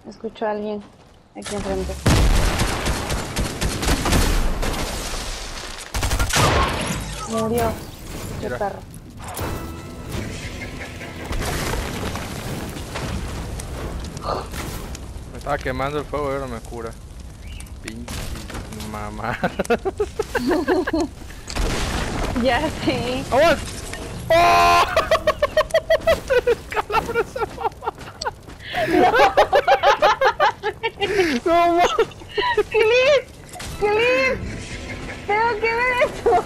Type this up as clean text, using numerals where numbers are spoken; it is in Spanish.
Escucho a alguien aquí enfrente. Murió. Qué Mira. perro. Me estaba quemando el fuego y ahora me cura. Pinche mamá. Ya sí. ¡Vamos! ¡Oh! ¡Calabro esa mamá! ¡No mames! ¡Clip! ¡Clip! ¡Tengo que ver eso!